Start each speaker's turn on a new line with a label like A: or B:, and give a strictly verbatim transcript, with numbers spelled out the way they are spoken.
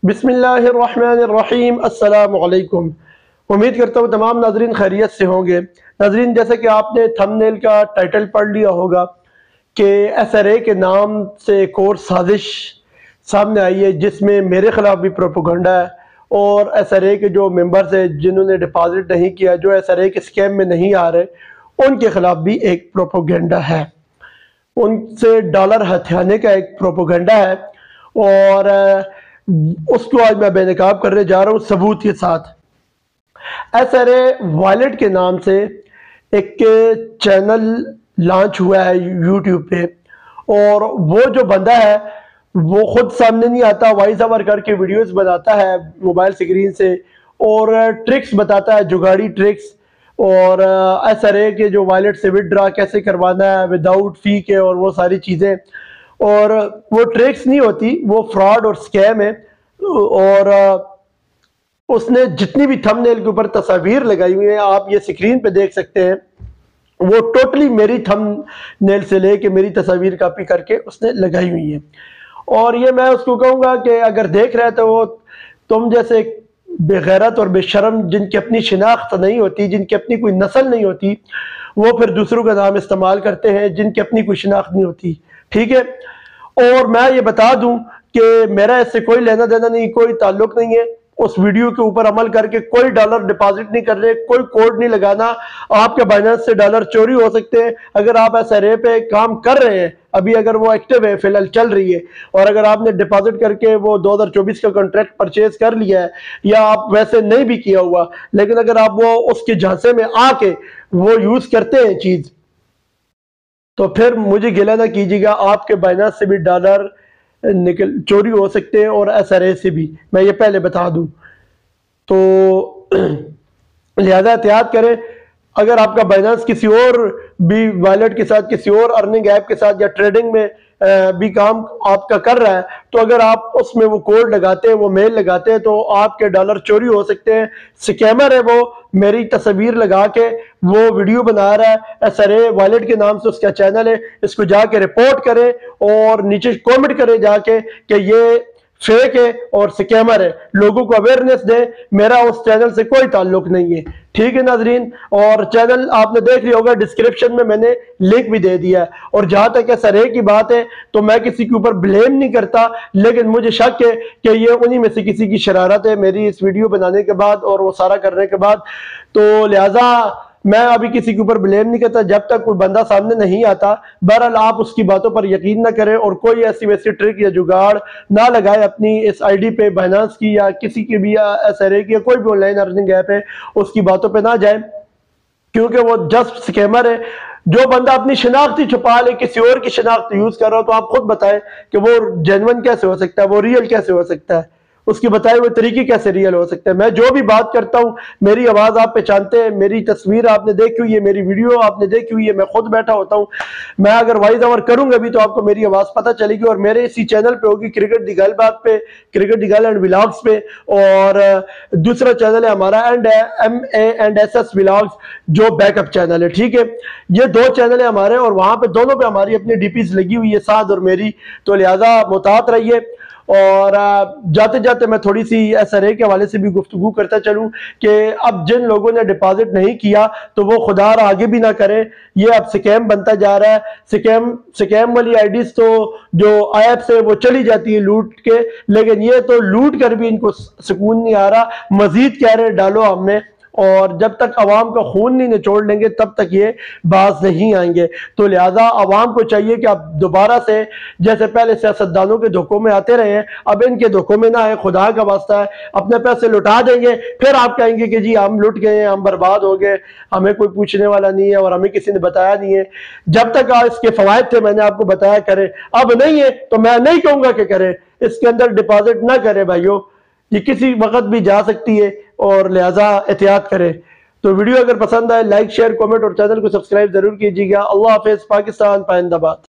A: بسم اللہ الرحمن الرحیم۔ السلام علیکم۔ امید کرتا ہوں تمام ناظرین خیریت سے ہوں گے۔ ناظرین، جیسا کہ آپ نے تھمبنیل کا ٹائٹل پڑھ لیا ہوگا کہ ایس آر اے کے نام سے ایک اور سازش سامنے آئی ہے جس میں میرے خلاف بھی پروپیگنڈا ہے، اور ایس آر اے کے جو ممبرز ہیں جنہوں نے ڈپازٹ نہیں کیا، جو ایس آر اے کے سکیم میں نہیں آ رہے، ان کے خلاف بھی ایک پروپیگنڈا ہے، ان سے ڈالر ہتھیانے کا ایک پروپیگنڈا ہے، اور اس کو آج میں بے نقاب کرنے جا رہا ہوں ثبوت کے ساتھ۔ ایس آر اے وائلٹ کے نام سے ایک چینل لانچ ہوا ہے یوٹیوب پہ، اور وہ جو بندہ ہے وہ خود سامنے نہیں آتا، وائس اوور کر کے ویڈیوز بناتا ہے موبائل سکرین سے، اور ٹرکس بتاتا ہے، جگاڑی ٹرکس، اور ایس آر اے کے جو وائلٹ سے وڈرا کیسے کروانا ہے وداؤٹ فی کے، اور وہ ساری چیزیں، اور وہ ٹرکس نہیں ہوتی، وہ فراڈ اور سکیم ہے۔ اور اس نے جتنی بھی تھمبنیل کے اوپر تصاویر لگائی ہوئی ہیں، آپ یہ سکرین پہ دیکھ سکتے ہیں، وہ ٹوٹلی میری تھمبنیل سے لے کے میری تصاویر کاپی کر کے اس نے لگائی ہوئی ہیں۔ اور یہ میں اس کو کہوں گا کہ اگر دیکھ رہے تو وہ تم جیسے بے غیرت اور بے شرم جن کی اپنی شناخت نہیں ہوتی، جن کی اپنی کوئی نسل نہیں ہوتی، وہ پھر دوسروں کا نام استعمال کرتے ہیں جن کی اپنی کوئی شناخت نہیں ہوتی، ٹھیک ہے۔ اور میں یہ بتا دوں کہ میرا اس سے کوئی لینا دینا نہیں، کوئی تعلق نہیں ہے، اس ویڈیو کے اوپر عمل کر کے کوئی ڈالر ڈپازٹ نہیں کر رہے، کوئی کوڈ نہیں لگانا۔ آپ کے بائنانس سے ڈالر چوری ہو سکتے ہیں اگر آپ ایس آر اے پہ کام کر رہے ہیں، ابھی اگر وہ ایکٹیو ہے، فی الحال چل رہی ہے، اور اگر آپ نے ڈپازٹ کر کے وہ دو ہزار چوبیس کا کنٹریکٹ پرچیز کر لیا ہے، یا آپ ویسے نہیں بھی کیا ہوا، لیکن اگر آپ وہ اس کے جھانسے میں آ کے وہ یوز کرتے ہیں چیز، تو پھر مجھے گلہ نہ کیجیے گا، آپ کے بائنانس سے بھی ڈالر نکل چوری ہو سکتے ہیں، اور ایس آر اے سے بھی، میں یہ پہلے بتا دوں۔ تو لہذا احتیاط کریں۔ اگر آپ کا بائنانس کسی اور بھی وائلٹ کے ساتھ، کسی اور ارننگ ایپ کے ساتھ، یا ٹریڈنگ میں بھی کام آپ کا کر رہا ہے، تو اگر آپ اس میں وہ کوڈ لگاتے ہیں، وہ میل لگاتے ہیں، تو آپ کے ڈالر چوری ہو سکتے ہیں۔ سکیمر ہے وہ، میری تصویر لگا کے وہ ویڈیو بنا رہا ہے، ایس آر اے وائلٹ کے نام سے اس کا چینل ہے، اس کو جا کے رپورٹ کریں، اور نیچے کومنٹ کریں جا کے کہ یہ فیک ہے اور سکیمر ہے، لوگوں کو اویئرنیس دیں۔ میرا اس چینل سے کوئی تعلق نہیں ہے، ٹھیک ہے ناظرین۔ اور چینل آپ نے دیکھ لیا ہوگا، ڈسکرپشن میں میں نے لنک بھی دے دیا ہے۔ اور جہاں تک ایس آر اے کی بات ہے تو میں کسی کے اوپر بلیم نہیں کرتا، لیکن مجھے شک ہے کہ یہ انہی میں سے کسی کی شرارت ہے میری اس ویڈیو بنانے کے بعد اور وہ سارا کرنے کے بعد، تو لہٰذا میں ابھی کسی کے اوپر بلیم نہیں کرتا جب تک کوئی بندہ سامنے نہیں آتا۔ بہرحال آپ اس کی باتوں پر یقین نہ کریں، اور کوئی ایسی ویسی ٹرک یا جگاڑ نہ لگائے اپنی اس آئی ڈی پہ، بائنانس کی یا کسی کی بھی، ایس آر اے کی یا کوئی بھی آن لائن ارننگ ایپ ہے، اس کی باتوں پہ نہ جائیں، کیونکہ وہ جسٹ سکیمر ہے۔ جو بندہ اپنی شناختی چھپا لے، کسی اور کی شناخت یوز کر رہا ہو، تو آپ خود بتائیں کہ وہ جینون کیسے ہو سکتا ہے، وہ ریئل کیسے ہو سکتا ہے، اس کی بتائے ہوئے طریقے کیسے ریئل ہو سکتے ہیں۔ میں جو بھی بات کرتا ہوں، میری آواز آپ پہچانتے ہیں، میری تصویر آپ نے دیکھی ہوئی ہے، میری ویڈیو آپ نے دیکھی ہوئی ہے، میں خود بیٹھا ہوتا ہوں، میں اگر وائس اوور کروں گا بھی تو آپ کو میری آواز پتہ چلے گی، اور میرے اسی چینل پہ ہوگی، کرکٹ دی گل بات پہ، کرکٹ دی گل اینڈ ولاگز پہ، اور دوسرا چینل ہے ہمارا and M A and S S vlogs, جو بیک اپ چینل ہے، ٹھیک ہے۔ یہ دو چینل ہیں ہمارے، اور وہاں پہ دونوں پہ ہماری اپنی ڈی پیز لگی ہوئی ہے، سعد اور میری، تو لہٰذا محتاط رہیے۔ اور جاتے جاتے میں تھوڑی سی ایس آر اے کے حوالے سے بھی گفتگو کرتا چلوں کہ اب جن لوگوں نے ڈپازٹ نہیں کیا تو وہ خدا را آگے بھی نہ کریں، یہ اب سکیم بنتا جا رہا ہے۔ سکیم سکیم والی آئی ڈیز تو جو ایپ سے وہ چلی جاتی ہے لوٹ کے، لیکن یہ تو لوٹ کر بھی ان کو سکون نہیں آ رہا، مزید کہہ رہے ڈالو ہم میں، اور جب تک عوام کا خون نہیں نچوڑ لیں گے تب تک یہ باز نہیں آئیں گے۔ تو لہٰذا عوام کو چاہیے کہ اب دوبارہ سے جیسے پہلے سیاستدانوں کے دھوکوں میں آتے رہے ہیں، اب ان کے دھوکوں میں نہ آئے، خدا کا واسطہ ہے، اپنے پیسے لٹا دیں گے، پھر آپ کہیں گے کہ جی ہم لٹ گئے ہیں، ہم برباد ہو گئے، ہمیں کوئی پوچھنے والا نہیں ہے اور ہمیں کسی نے بتایا نہیں ہے۔ جب تک اس کے فوائد تھے میں نے آپ کو بتایا کریں، اب نہیں ہے تو میں نہیں کہوں گا کہ کریں، اس کے اندر ڈپازٹ نہ کریں بھائیو، یہ کسی وقت بھی جا سکتی ہے، اور لہٰذا احتیاط کریں۔ تو ویڈیو اگر پسند آئے لائک، شیئر، کومنٹ اور چینل کو سبسکرائب ضرور کیجیے گا۔ اللہ حافظ، پاکستان پائندہ باد۔